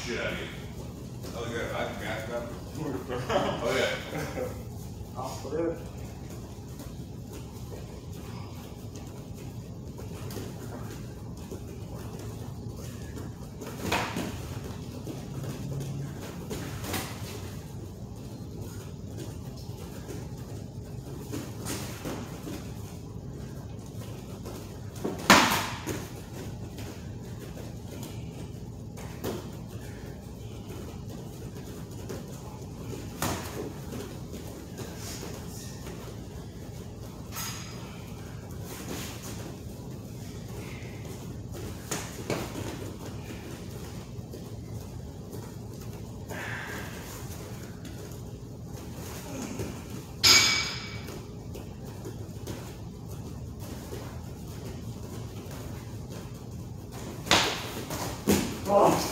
shit out of you. Oh yeah, I got that. Oh yeah. I'll put it. Oh.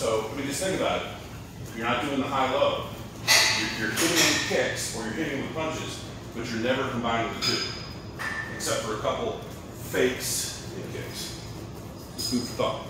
So, I mean, just think about it. You're not doing the high-low. You're hitting with kicks or you're hitting with punches, but you're never combining the two, except for a couple fakes in kicks. Just food for thought.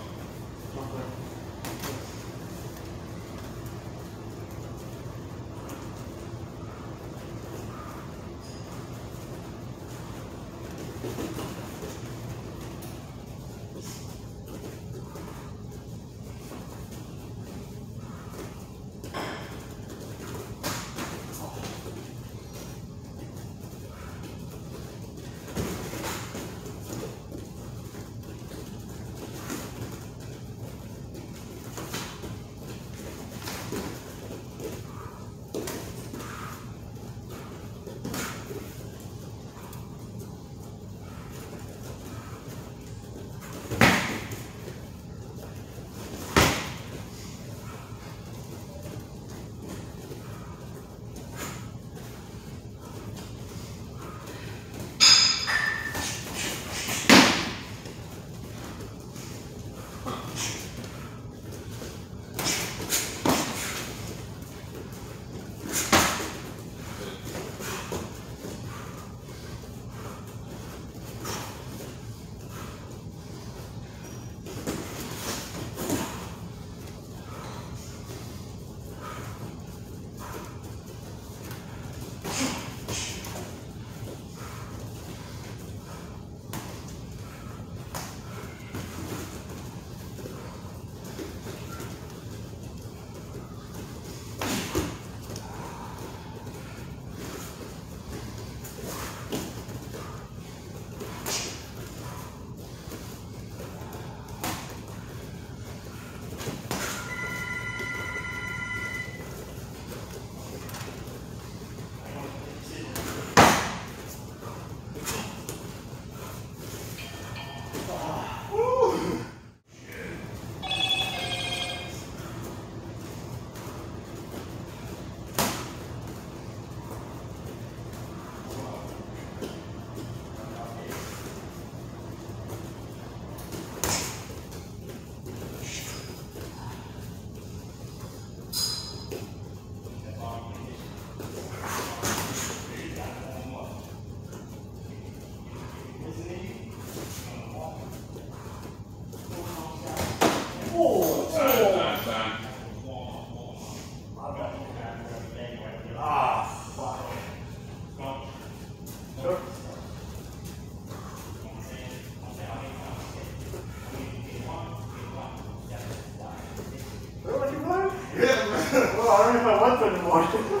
Well, I don't know if I want to anymore.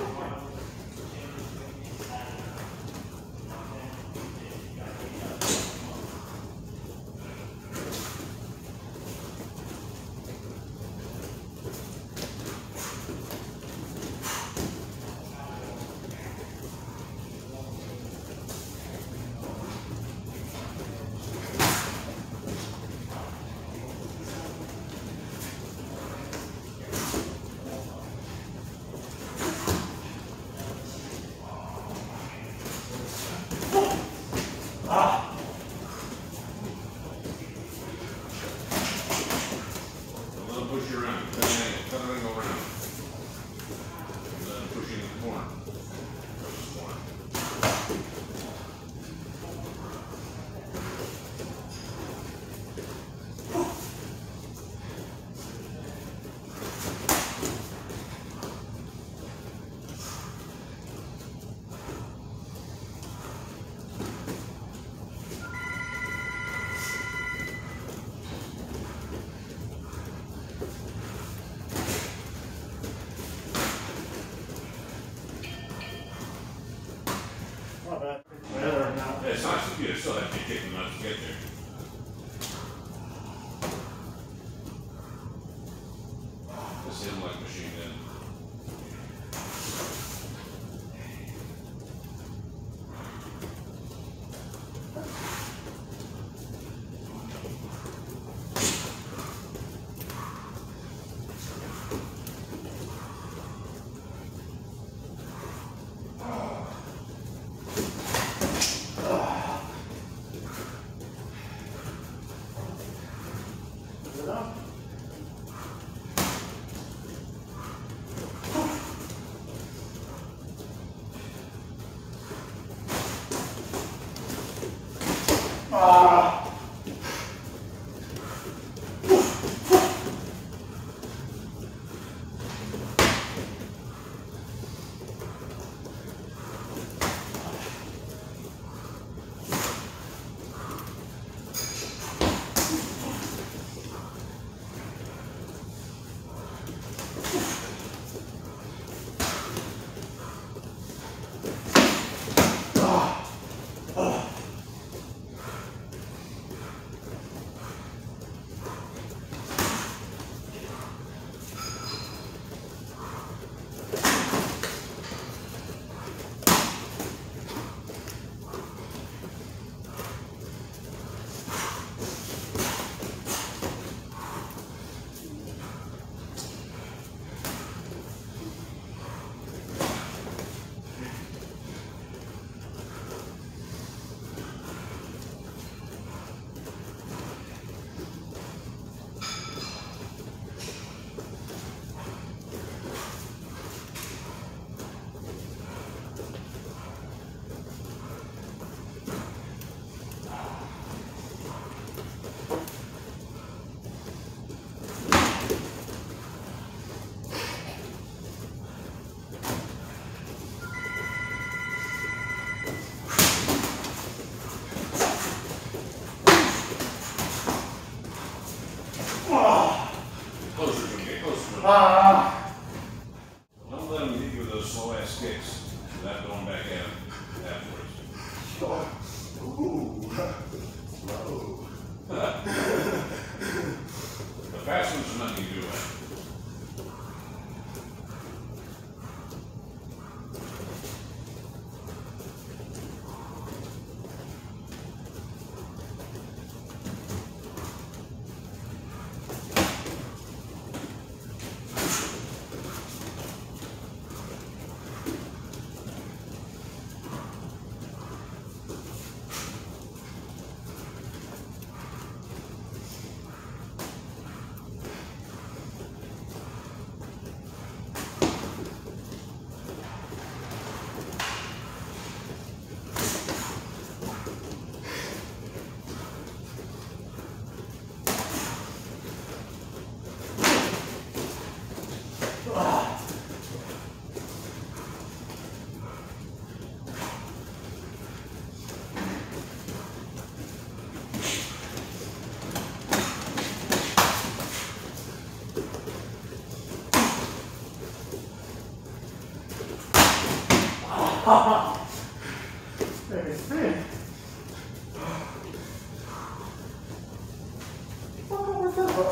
Push you around. Cut it go around. Push you in the corner. Push the corner. Yeah, it's not too good. Still have to kick them out to get there. Just hit them like a machine gun. Closer, okay, closer. Don't let him hit you with those slow ass kicks without going back at him afterwards. Ooh. Slow. The fast ones are nothing to do with it. Make it spin. What's that about?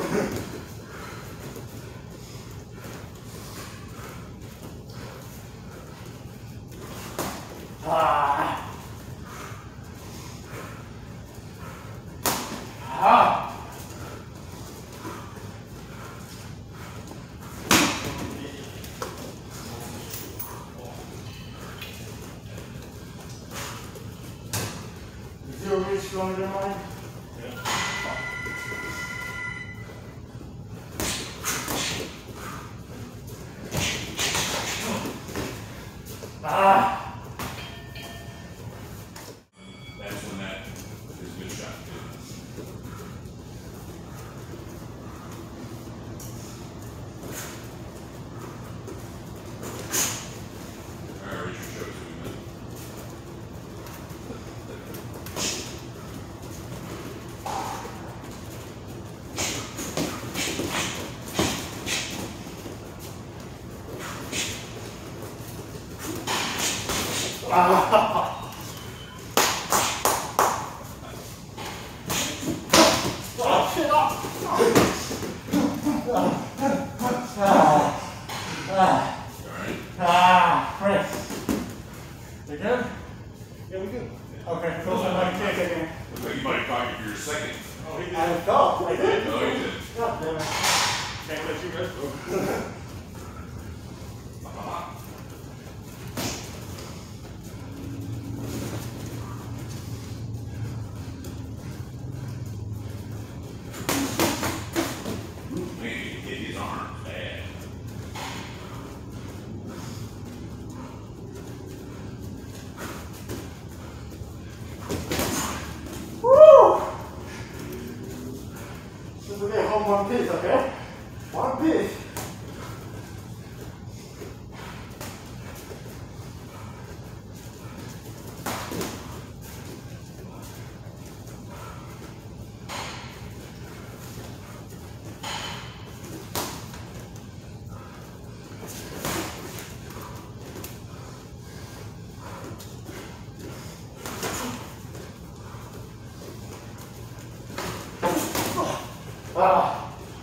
Is your reach stronger than mine? That's when that is a good shot too. Alright, Richard, show it to me, man. Oh, shit up! Alright? Chris. You good? Yeah, we good. Okay, close my kick again. Looks like you might have caught you for your second. Oh, he did. I felt, I did. No, you did. God damn it. Can't let you rest, bro. Man, you hit his arms bad. Woo! Okay? One big. Ah.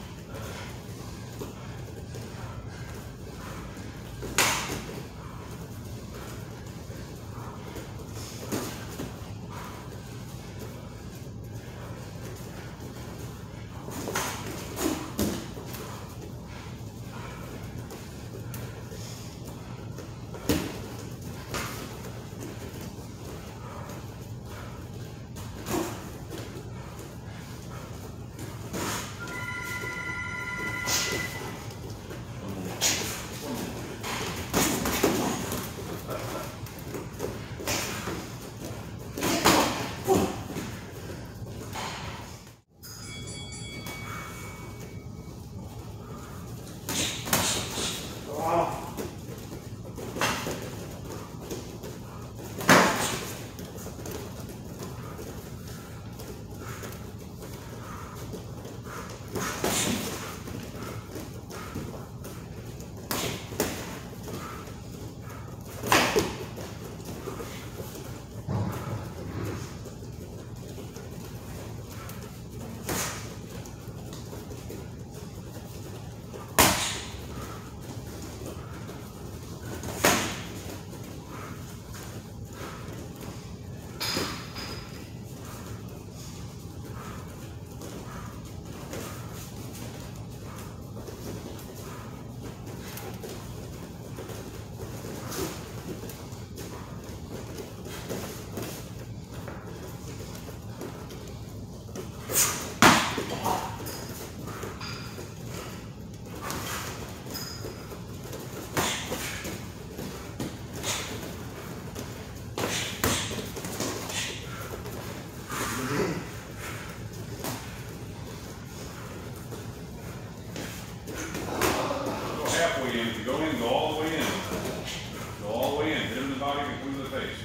Go in, go all the way in. Go all the way in. Hit him in the body and come to the face.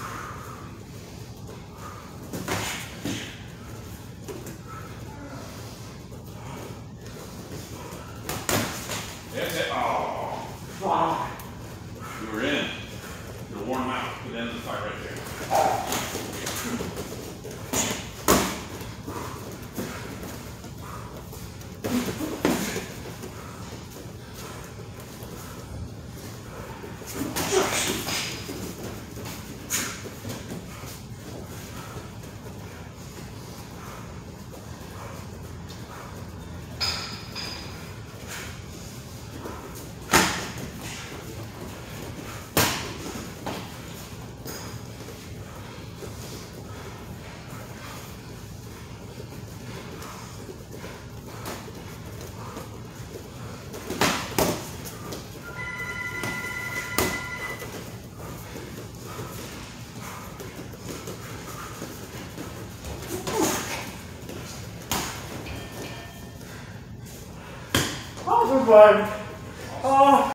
That's it. Oh. Wow. You were in. You're worn out. Put the end of the fight right there. Good one. Oh.